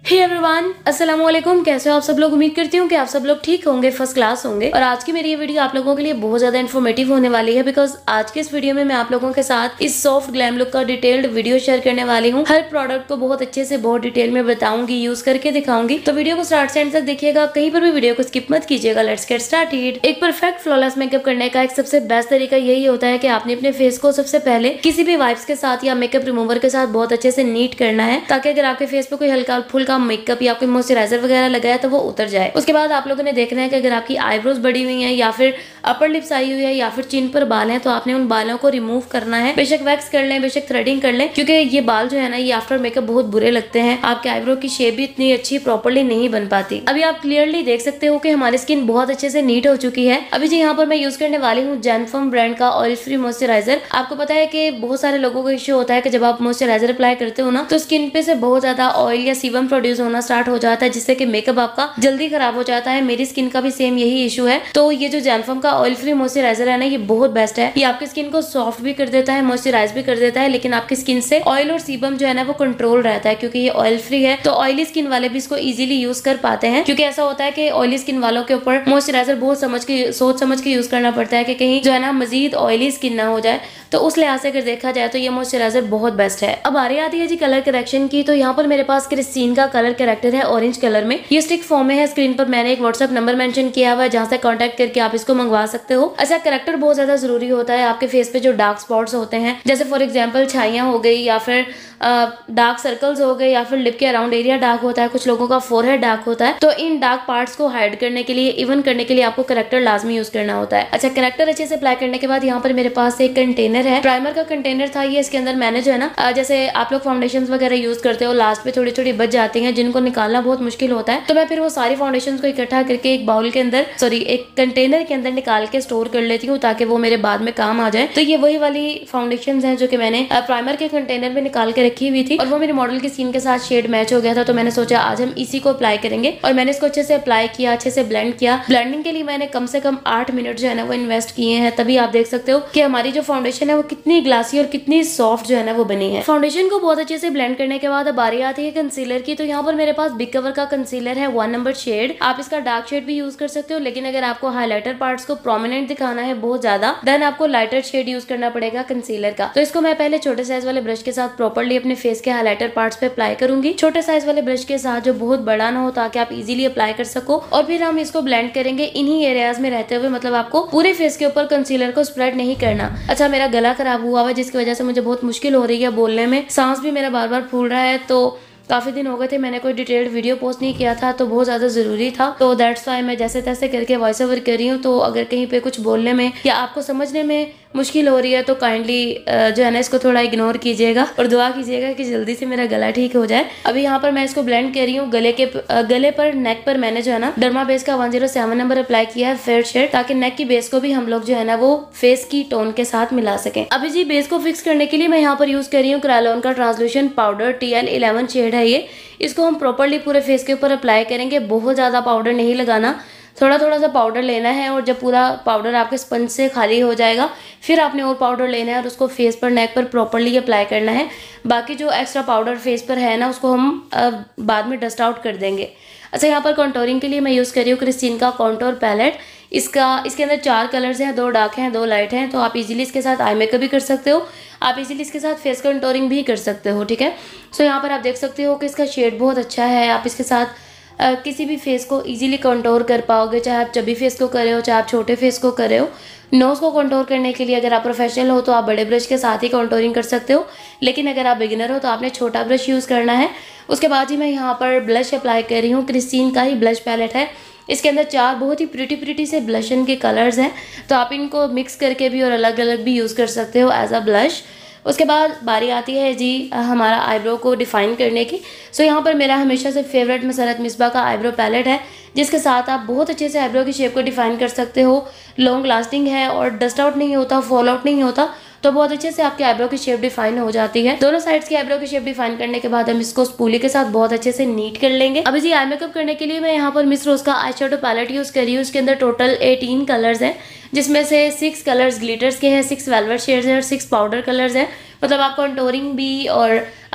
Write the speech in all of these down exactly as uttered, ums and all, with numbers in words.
Hey everyone, अस्सलाम वालेकुम। कैसे हो आप सब लोग? उम्मीद करती हूँ कि आप सब लोग ठीक होंगे, फर्स्ट क्लास होंगे। और आज की मेरी ये वीडियो आप लोगों के लिए बहुत ज्यादा इन्फॉर्मेटिव होने वाली है, बिकॉज आज के इस वीडियो में मैं आप लोगों के साथ इस सॉफ्ट ग्लैम लुक का डिटेल्ड वीडियो शेयर करने वाली हूँ। हर प्रोडक्ट को बहुत अच्छे से बहुत डिटेल में बताऊंगी, यूज करके दिखाऊंगी। तो वीडियो को स्टार्ट से एंड तक देखिएगा, कहीं पर भी वीडियो को स्किप मत कीजिएगा। Let's get started. एक परफेक्ट फ्लॉलेस मेकअप करने का एक सबसे बेस्ट तरीका यही होता है कि आपने अपने फेस को सबसे पहले किसी भी वाइप्स के साथ या मेकअप रिमूवर के साथ बहुत अच्छे से नीट करना है, ताकि अगर आपके फेस पे कोई हल्का फुल्का मेकअप या कोई मॉइस्चराइजर वगैरह लगाया तो वो उतर जाए। उसके बाद आप लोगों ने देखना है कि अगर आपकी आईब्रोज बढ़ी हुई है या फिर अपर लिप्स आई हुई है या फिर चिन पर बाल है, तो आपने उन बालों को रिमूव करना है। बेशक वैक्स कर लें, बेशक थ्रेडिंग कर लें, क्योंकि ये बाल जो है ना, ये आफ्टर मेकअप बहुत बुरे लगते हैं। आपके आईब्रो की शेप भी इतनी अच्छी प्रॉपर्ली नहीं बन पाती। अभी आप क्लियरली देख सकते हो कि हमारी स्किन बहुत अच्छे से नीट हो चुकी है। अभी जी यहाँ पर मैं यूज करने वाली हूँ जेनफर्म ब्रांड का ऑयल फ्री मॉइस्चराइजर। आपको पता है कि बहुत सारे लोगों को इश्यू होता है कि जब आप मॉइस्चराइजर अप्लाई करते हो ना, तो स्किन पे से बहुत ज्यादा ऑयल या सीबम प्रोड्यूस होना स्टार्ट हो जाता है, जिससे कि मेकअप आपका जल्दी खराब हो जाता है। मेरी स्किन का भी सेम यही इशू है। तो ये जो जेनफर्म का ऑयल फ्री मॉइस्चराइजर है ना, ये बहुत बेस्ट है। ये आपकी स्किन को सॉफ्ट भी कर देता है, मॉइस्चराइज भी कर देता है, लेकिन आपकी स्किन से ऑयल और सीबम जो है ना वो कंट्रोल रहता है, क्योंकि ये ऑयल फ्री है। तो ऑयली स्किन वाले भी इसको इजीली यूज कर पाते हैं, क्योंकि ऐसा होता है कि ऑयली स्किन वालों के ऊपर मॉइस्चराइजर बहुत समझ के सोच समझ के यूज करना पड़ता है कि कहीं जो है ना मजीद ऑयली स्किन ना हो जाए। तो उस लिहाज से अगर देखा जाए तो ये मॉइस्चराइजर बहुत बेस्ट है। अब बारी आती है जी कलर करेक्शन की। तो यहाँ पर मेरे पास क्रिस्टीन का कलर करेक्टर है ऑरेंज कलर में। ये स्टिक फॉर्म में है। स्क्रीन पर मैंने एक व्हाट्सएप नंबर मेंशन किया हुआ है, जहाँ से कांटेक्ट करके आप इसको मंगवा सकते हो। अच्छा, करेक्टर बहुत ज्यादा जरूरी होता है आपके फेस पे जो डार्क स्पॉट्स होते हैं, जैसे फॉर एग्जाम्पल छाइयां हो गई या फिर डार्क सर्कल्स हो गए या फिर लिप के अराउंड एरिया डार्क होता है, कुछ लोगों का फोरहेड डार्क होता है। तो इन डार्क पार्ट्स को हाइड करने के लिए, इवन करने के लिए आपको करेक्टर लाजमी यूज करना होता है। अच्छा, करेक्टर अच्छे से अप्लाई करने के बाद यहाँ पर मेरे पास एक कंटेनर है, प्राइमर का कंटेनर था ये। इसके अंदर मैंने जो है ना, जैसे आप लोग फाउंडेशन वगैरह यूज करते हो, लास्ट पे थोड़ी थोड़ी बच जाती है, जिनको निकालना बहुत मुश्किल होता है। तो मैं फिर वो सारी फाउंडेशन को इकट्ठा करके एक बाउल के अंदर, सॉरी एक कंटेनर के अंदर निकाल के स्टोर कर लेती हूँ, ताकि वो मेरे बाद में काम आ जाए। तो ये वही वाली फाउंडेशन है जो कि मैंने प्राइमर के कंटेनर में निकाल के रखी हुई थी, और वो मेरे मॉडल की स्किन के साथ शेड मैच हो गया था। तो मैंने सोचा आज हम इसी को अप्लाई करेंगे, और मैंने इसको अच्छे से अप्लाई किया, अच्छे से ब्लेंड किया। ब्लेंडिंग के लिए मैंने कम से कम आठ मिनट जो है ना वो इन्वेस्ट किए हैं। तभी आप देख सकते हो कि हमारी जो फाउंडेशन है वो कितनी ग्लासी और कितनी सॉफ्ट जो है ना वो बनी है। फाउंडेशन को बहुत अच्छे से ब्लेंड करने के बाद अब बारी आती है कंसीलर की। तो यहाँ पर मेरे पास बिग कवर का कंसीलर है, वन नंबर शेड। आप इसका डार्क शेड भी यूज कर सकते हो, लेकिन अगर आपको हाईलाइटर पार्ट्स को प्रोमिनेंट दिखाना है बहुत ज्यादा, देन आपको लाइटर शेड यूज करना पड़ेगा कंसीलर का। तो इसको मैं पहले छोटे साइज वाले ब्रश के साथ प्रॉपर्ली अपने फेस के हाईलाइटर पार्ट्स पे अप्लाई करूंगी, छोटे साइज वाले ब्रश के साथ जो बहुत बड़ा ना हो, ताकि आप इजीली अप्लाई कर सको। और फिर हम इसको ब्लेंड करेंगे इन्हीं एरियाज में रहते हुए, मतलब आपको पूरे फेस के ऊपर कंसीलर को स्प्रेड नहीं करना। अच्छा, मेरा गला खराब हुआ है, जिसकी वजह से मुझे बहुत मुश्किल हो रही है बोलने में, सांस भी मेरा बार बार फूल रहा है। तो काफी दिन हो गए थे मैंने कोई डिटेल्ड वीडियो पोस्ट नहीं किया था, तो बहुत ज्यादा जरूरी था। तो दैट्स वाई मैं जैसे तैसे करके वॉइस ओवर कर रही हूँ। तो अगर कहीं पे कुछ बोलने में या आपको समझने में मुश्किल हो रही है, तो काइंडली जो है ना इसको थोड़ा इग्नोर कीजिएगा और दुआ कीजिएगा कि जल्दी से मेरा गला ठीक हो जाए। अभी यहाँ पर मैं इसको ब्लेंड कर रही हूँ गले के गले पर, नेक पर मैंने जो है ना डर्मा बेस का one zero seven number apply किया है, फेयर शेड, ताकि नेक की बेस को भी हम लोग जो है ना वो फेस की टोन के साथ मिला सके। अभी जी बेस को फिक्स करने के लिए मैं यहाँ पर यूज कर रही हूँ क्रायोलॉन का translucent powder, T L eleven shade है ये। इसको हम प्रॉपर्ली पूरे फेस के ऊपर अप्लाई करेंगे। बहुत ज्यादा पाउडर नहीं लगाना, थोड़ा थोड़ा सा पाउडर लेना है, और जब पूरा पाउडर आपके स्पंज से खाली हो जाएगा, फिर आपने और पाउडर लेना है और उसको फेस पर, नेक पर प्रॉपर्ली अप्लाई करना है। बाकी जो एक्स्ट्रा पाउडर फेस पर है ना, उसको हम बाद में डस्ट आउट कर देंगे। अच्छा, यहाँ पर कॉन्टोरिंग के लिए मैं यूज़ कर रही हूँ क्रिस्टीन का कॉन्टोर पैलेट। इसका इसके अंदर चार कलर्स हैं, दो डार्क हैं, दो लाइट हैं। तो आप इजीली इसके साथ आई मेकअप भी कर सकते हो, आप इजीली इसके साथ फेस कॉन्टोरिंग भी कर सकते हो, ठीक है। सो यहाँ पर आप देख सकते हो कि इसका शेड बहुत अच्छा है। आप इसके साथ Uh, किसी भी फेस को इजीली कंटोर कर पाओगे, चाहे आप चबी फेस को करे हो, चाहे आप छोटे फेस को करे हो। नोज को कंटोर करने के लिए अगर आप प्रोफेशनल हो तो आप बड़े ब्रश के साथ ही कंटोरिंग कर सकते हो, लेकिन अगर आप बिगिनर हो तो आपने छोटा ब्रश यूज़ करना है। उसके बाद ही मैं यहाँ पर ब्लश अप्लाई कर रही हूँ। क्रिस्टीन का ही ब्लश पैलेट है। इसके अंदर चार बहुत ही प्रिटी प्रिटी से ब्लशन के कलर्स हैं, तो आप इनको मिक्स करके भी और अलग अलग भी यूज़ कर सकते हो एज अ ब्लश। उसके बाद बारी आती है जी हमारा आईब्रो को डिफाइन करने की। सो यहाँ पर मेरा हमेशा से फेवरेट मसरत मिसबा का आईब्रो पैलेट है, जिसके साथ आप बहुत अच्छे से आईब्रो की शेप को डिफाइन कर सकते हो। लॉन्ग लास्टिंग है और डस्ट आउट नहीं होता, फॉल आउट नहीं होता, तो बहुत अच्छे से आपके आईब्रो की शेप डिफाइन हो जाती है। दोनों साइड्स की आईब्रो की शेप डिफाइन करने के बाद हम इसको स्पूली के साथ बहुत अच्छे से नीट कर लेंगे। अभी जी आई मेकअप करने के लिए मैं यहाँ पर मिस रोज का आई शेडो पैलेट यूज कर रही हूँ। इसके अंदर टोटल एटीन कलर्स हैं, जिसमें से सिक्स कलर्स ग्लिटर्स के हैं, सिक्स वेलवेट शेड्स हैं और सिक्स पाउडर कलर्स हैं। मतलब आप कंटोरिंग भी और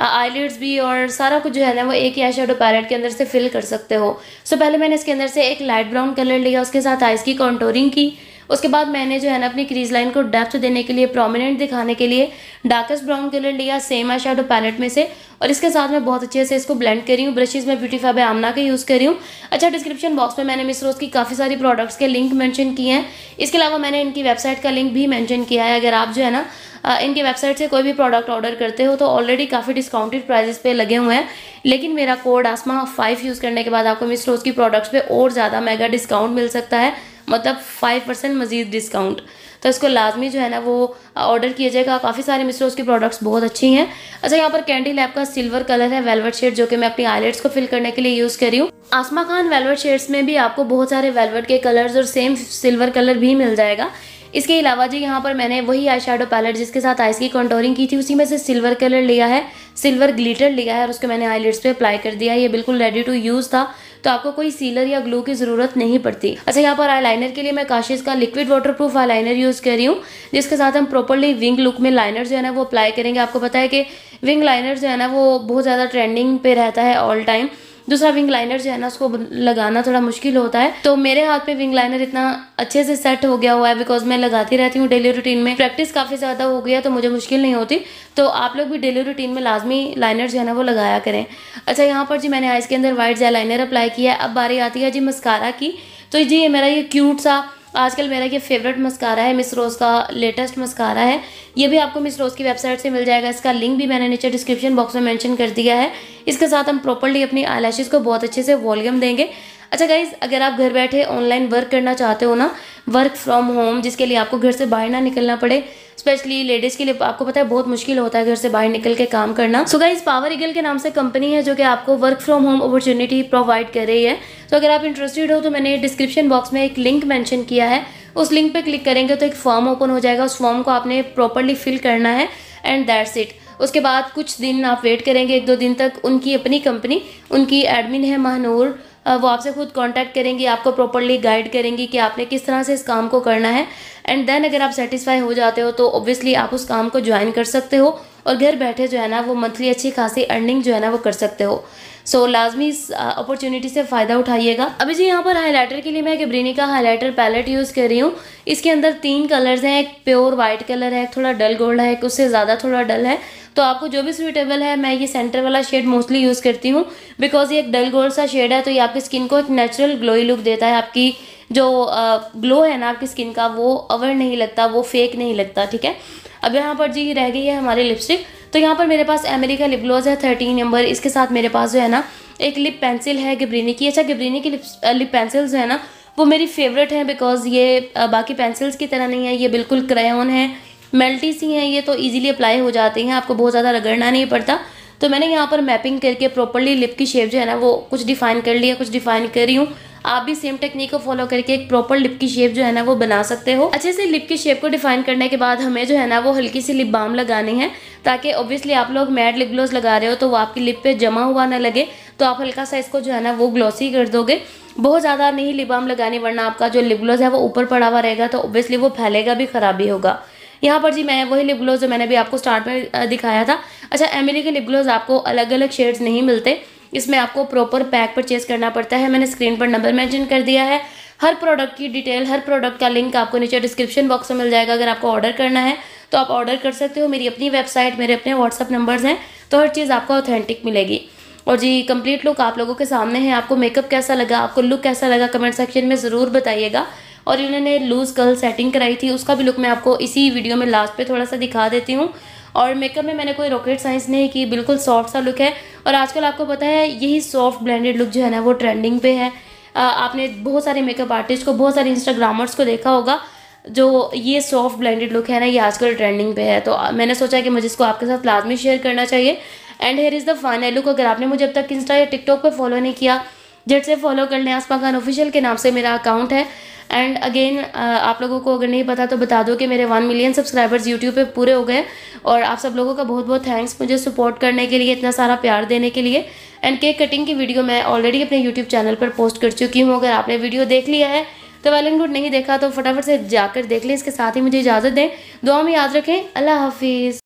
आईलिड्स भी और सारा कुछ जो है ना वो एक ही आई शेडो पैलेट के अंदर से फिल कर सकते हो। सो पहले मैंने इसके अंदर से एक लाइट ब्राउन कलर लिया, उसके साथ आइज की कॉन्टोरिंग की। उसके बाद मैंने जो है ना अपनी क्रीज लाइन को डेप्थ देने के लिए, प्रोमिनेंट दिखाने के लिए डार्केस्ट ब्राउन कलर लिया सेम आई शेडो पैलेट में से, और इसके साथ मैं बहुत अच्छे से इसको ब्लेंड करी हूँ। ब्रशेज में ब्यूटी फैब आमना के यूज़ करी हूँ। अच्छा, डिस्क्रिप्शन बॉक्स में मैंने मिस रोज की काफ़ी सारी प्रोडक्ट्स के लिंक मेंशन किए हैं। इसके अलावा मैंने इनकी वेबसाइट का लिंक भी मेंशन किया है। अगर आप जो है ना इनकी वेबसाइट से कोई भी प्रोडक्ट ऑर्डर करते हो तो ऑलरेडी काफ़ी डिस्काउंटेड प्राइजेस पे लगे हुए हैं, लेकिन मेरा कोड आसमा फाइव यूज़ करने के बाद आपको मिस रोज की प्रोडक्ट्स पे और ज़्यादा मेगा डिस्काउंट मिल सकता है, मतलब फाइव परसेंट मजीद डिस्काउंट। तो इसको लाजमी जो है ना वो ऑर्डर कीजिएगा। काफ़ी सारे मिस रोज की प्रोडक्ट्स बहुत अच्छी हैं। अच्छा, यहाँ पर कैंडी लैब का सिल्वर कलर है, वेलवेट शेड, जो कि मैं अपनी आईलेट्स को फिल करने के लिए यूज़ कर रही हूँ। आसमा खान वेलवेट शेड्स में भी आपको बहुत सारे वेलवेट के कलर्स और सेम सिल्वर कलर भी मिल जाएगा। इसके अलावा जी यहाँ पर मैंने वही आई शेडो पैलेट जिसके साथ आइस की कंटूरिंग की थी, उसी में से सिल्वर कलर लिया है, सिल्वर ग्लिटर लिया है और उसको मैंने आईलिड्स पे अप्लाई कर दिया है। ये बिल्कुल रेडी टू यूज़ था, तो आपको कोई सीलर या ग्लू की ज़रूरत नहीं पड़ती। अच्छा, यहाँ पर आईलाइनर के लिए मैं काशिश का लिक्विड वाटरप्रूफ आईलाइनर यूज़ कर रही हूँ, जिसके साथ हम प्रॉपर्ली विंग लुक में लाइनर जो है ना वो अप्लाई करेंगे। आपको पता है कि विंग लाइनर जो है ना वो बहुत ज़्यादा ट्रेंडिंग पे रहता है ऑल टाइम। दूसरा, विंग लाइनर जो है ना उसको लगाना थोड़ा मुश्किल होता है, तो मेरे हाथ पे विंग लाइनर इतना अच्छे से सेट हो गया हुआ है बिकॉज मैं लगाती रहती हूँ डेली रूटीन में। प्रैक्टिस काफ़ी ज़्यादा हो गया तो मुझे मुश्किल नहीं होती, तो आप लोग भी डेली रूटीन में लाजमी लाइनर जो है ना वो लगाया करें। अच्छा, यहाँ पर जी मैंने आइज के अंदर वाइट जेल लाइनर अप्लाई किया है। अब बारी आती है जी मस्कारा की। तो जी ये मेरा ये क्यूट सा आजकल मेरा ये फेवरेट मस्कारा है, मिस रोज़ का लेटेस्ट मस्कारा है। ये भी आपको मिस रोज़ की वेबसाइट से मिल जाएगा। इसका लिंक भी मैंने नीचे डिस्क्रिप्शन बॉक्स में मेंशन कर दिया है। इसके साथ हम प्रॉपर्ली अपनी आईलैशेस को बहुत अच्छे से वॉल्यूम देंगे। अच्छा गाइज, अगर आप घर बैठे ऑनलाइन वर्क करना चाहते हो ना, वर्क फ्रॉम होम, जिसके लिए आपको घर से बाहर ना निकलना पड़े, स्पेशली लेडीज़ के लिए आपको पता है बहुत मुश्किल होता है घर से बाहर निकल के काम करना। सो गाइज, पावर ईगल के नाम से कंपनी है जो कि आपको work from home opportunity provide कर रही है। तो अगर आप इंटरेस्टेड हो तो मैंने डिस्क्रिप्शन बॉक्स में एक लिंक मेंशन किया है, उस लिंक पे क्लिक करेंगे तो एक फॉर्म ओपन हो जाएगा। उस फॉर्म को आपने प्रॉपर्ली फिल करना है एंड दैट्स इट। उसके बाद कुछ दिन आप वेट करेंगे, एक दो दिन तक। उनकी अपनी कंपनी, उनकी एडमिन है महानूर, वो आपसे खुद कांटेक्ट करेंगी, आपको प्रॉपर्ली गाइड करेंगी कि आपने किस तरह से इस काम को करना है। एंड देन अगर आप सेटिस्फाई हो जाते हो तो ऑब्वियसली आप उस काम को ज्वाइन कर सकते हो और घर बैठे जो है ना वो मंथली अच्छी खासी अर्निंग जो है ना वो कर सकते हो। सो so, लाजमी इस अपॉर्चुनिटी से फ़ायदा उठाइएगा। अभी जी यहाँ पर हाइलाइटर के लिए मैं गैब्रेनी का हाइलाइटर पैलेट यूज़ कर रही हूँ। इसके अंदर तीन कलर्स हैं, एक प्योर वाइट कलर है, एक थोड़ा डल गोल्ड है, एक उससे ज़्यादा थोड़ा डल है। तो आपको जो भी सूटेबल है, मैं ये सेंटर वाला शेड मोस्टली यूज़ करती हूँ बिकॉज ये एक डल गोल्ड सा शेड है, तो ये आपकी स्किन को एक नेचुरल ग्लोई लुक देता है। आपकी जो ग्लो है ना आपकी स्किन का, वो अवर नहीं लगता, वो फेक नहीं लगता, ठीक है। अब यहाँ पर जी रह गई है हमारी लिपस्टिक। तो यहाँ पर मेरे पास एमिली का लिप ग्लॉस है थर्टीन नंबर। इसके साथ मेरे पास जो है ना एक लिप पेंसिल है गैब्रेनी की। अच्छा, गैब्रेनी की लिप लिप पेंसिल्स जो है ना वो मेरी फेवरेट है बिकॉज ये बाकी पेंसिल्स की तरह नहीं है, ये बिल्कुल क्रेयॉन है, मेल्टी सी हैं ये, तो इजीली अप्लाई हो जाती हैं, आपको बहुत ज़्यादा रगड़ना नहीं पड़ता। तो मैंने यहाँ पर मैपिंग करके प्रॉपर्ली लिप की शेप जो है ना वो कुछ डिफाइन कर लिया, कुछ डिफाइन कर रही हूँ। आप भी सेम टेक्निक को फॉलो करके एक प्रॉपर लिप की शेप जो है ना वो बना सकते हो। अच्छे से लिप की शेप को डिफाइन करने के बाद हमें जो है ना वो हल्की सी लिप बाम लगानी है, ताकि ऑब्वियसली आप लोग मैट लिप ग्लॉस लगा रहे हो तो वो आपकी लिप पे जमा हुआ ना लगे, तो आप हल्का सा इसको जो है ना वो ग्लॉसी कर दोगे। बहुत ज़्यादा नहीं लिप बाम लगानी, वरना आपका जो लिप ग्लॉस है वो ऊपर पड़ा हुआ रहेगा तो ऑब्वियसली वो फैलेगा भी, खराब भी होगा। यहाँ पर जी मैं वही लिप ग्लॉस जो मैंने भी आपको स्टार्ट में दिखाया था। अच्छा, एमिली के लिप ग्लॉस आपको अलग अलग शेड्स नहीं मिलते, इसमें आपको प्रॉपर पैक परचेज करना पड़ता है। मैंने स्क्रीन पर नंबर मेंशन कर दिया है। हर प्रोडक्ट की डिटेल, हर प्रोडक्ट का लिंक आपको नीचे डिस्क्रिप्शन बॉक्स में मिल जाएगा। अगर आपको ऑर्डर करना है तो आप ऑर्डर कर सकते हो। मेरी अपनी वेबसाइट, मेरे अपने व्हाट्सअप नंबर्स हैं, तो हर चीज़ आपको ऑथेंटिक मिलेगी। और जी कंप्लीट लुक आप लोगों के सामने है। आपको मेकअप कैसा लगा, आपको लुक कैसा लगा, कमेंट सेक्शन में ज़रूर बताइएगा। और इन्होंने लूज़ कर्ल सेटिंग कराई थी, उसका भी लुक मैं आपको इसी वीडियो में लास्ट पे थोड़ा सा दिखा देती हूँ। और मेकअप में मैंने कोई रॉकेट साइंस नहीं की, बिल्कुल सॉफ्ट सा लुक है। और आजकल आपको पता है यही सॉफ्ट ब्लेंडेड लुक जो है ना वो ट्रेंडिंग पे है। आ, आपने बहुत सारे मेकअप आर्टिस्ट को, बहुत सारे इंस्टाग्रामर्स को देखा होगा, जो ये सॉफ्ट ब्लेंडेड लुक है ना ये आजकल ट्रेंडिंग पे है। तो मैंने सोचा कि मुझे इसको आपके साथ लाजमी शेयर करना चाहिए। And here is the final look. अगर आपने मुझे अब तक इंस्टा या टिकटॉक पे फॉलो नहीं किया, झट से फॉलो कर लें। आसमा खान ऑफिशियल के नाम से मेरा अकाउंट है। एंड अगेन आप लोगों को अगर नहीं पता तो बता दो कि मेरे वन मिलियन सब्सक्राइबर्स यूट्यूब पे पूरे हो गए। और आप सब लोगों का बहुत बहुत थैंक्स मुझे सपोर्ट करने के लिए, इतना सारा प्यार देने के लिए। एंड केक कटिंग की वीडियो मैं ऑलरेडी अपने यूट्यूब चैनल पर पोस्ट कर चुकी हूँ। अगर आपने वीडियो देख लिया है तो वेल एंड गुड, नहीं देखा तो फटाफट से जाकर देख लें। इसके साथ ही मुझे इजाज़त दें, दुआ में याद रखें। अल्लाह हाफिज़।